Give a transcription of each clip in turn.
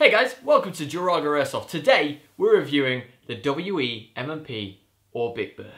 Hey guys, welcome to Georaga Airsoft. Today we're reviewing the WE M&P or Big Bird.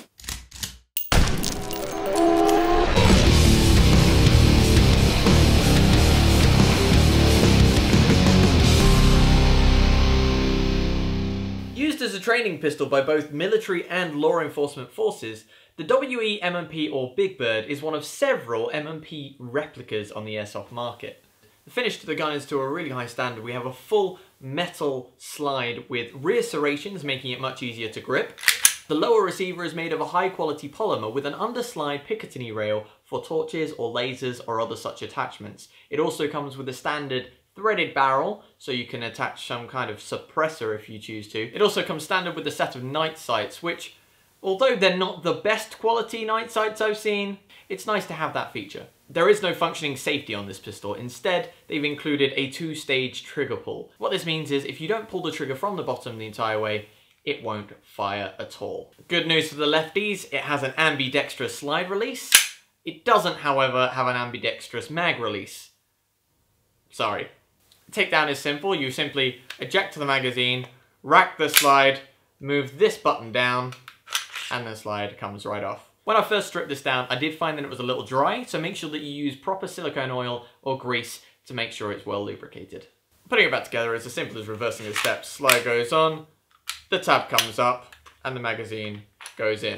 Used as a training pistol by both military and law enforcement forces, the WE M&P or Big Bird is one of several M&P replicas on the airsoft market. The finish to the gun is to a really high standard. We have a full metal slide with rear serrations, making it much easier to grip. The lower receiver is made of a high quality polymer with an underslide Picatinny rail for torches or lasers or other such attachments. It also comes with a standard threaded barrel, so you can attach some kind of suppressor if you choose to. It also comes standard with a set of night sights, which, although they're not the best quality night sights I've seen, it's nice to have that feature. There is no functioning safety on this pistol. Instead, they've included a two-stage trigger pull. What this means is if you don't pull the trigger from the bottom the entire way, it won't fire at all. Good news for the lefties, it has an ambidextrous slide release. It doesn't, however, have an ambidextrous mag release. Sorry. Takedown is simple. You simply eject the magazine, rack the slide, move this button down, and the slide comes right off. When I first stripped this down, I did find that it was a little dry, so make sure that you use proper silicone oil or grease to make sure it's well lubricated. Putting it back together is as simple as reversing the steps. Slide goes on, the tab comes up, and the magazine goes in.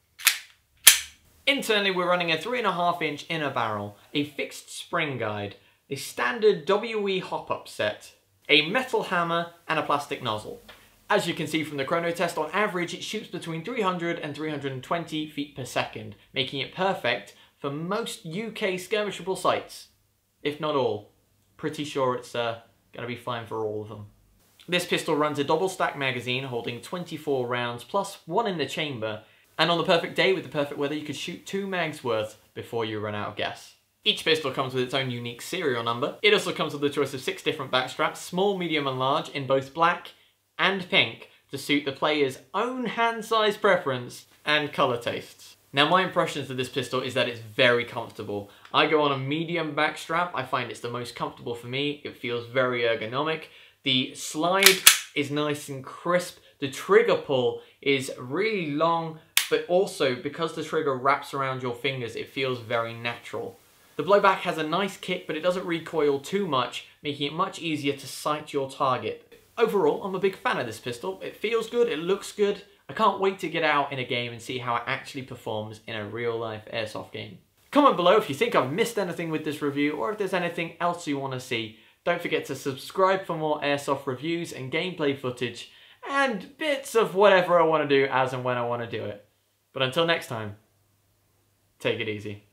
Internally, we're running a 3.5-inch inner barrel, a fixed spring guide, a standard WE hop-up set, a metal hammer, and a plastic nozzle. As you can see from the chrono test, on average it shoots between 300 and 320 feet per second, making it perfect for most UK skirmishable sites. If not all. Pretty sure it's going to be fine for all of them. This pistol runs a double stack magazine holding 24 rounds plus one in the chamber, and on the perfect day with the perfect weather you could shoot 2 mags worth before you run out of gas. Each pistol comes with its own unique serial number. It also comes with a choice of 6 different back straps, small, medium and large, in both black and pink to suit the player's own hand size preference and colour tastes. Now my impressions of this pistol is that it's very comfortable. I go on a medium back strap. I find it's the most comfortable for me. It feels very ergonomic. The slide is nice and crisp. The trigger pull is really long, but also because the trigger wraps around your fingers, it feels very natural. The blowback has a nice kick, but it doesn't recoil too much, making it much easier to sight your target. Overall, I'm a big fan of this pistol. It feels good, it looks good. I can't wait to get out in a game and see how it actually performs in a real-life airsoft game. Comment below if you think I've missed anything with this review or if there's anything else you want to see. Don't forget to subscribe for more airsoft reviews and gameplay footage and bits of whatever I want to do as and when I want to do it. But until next time, take it easy.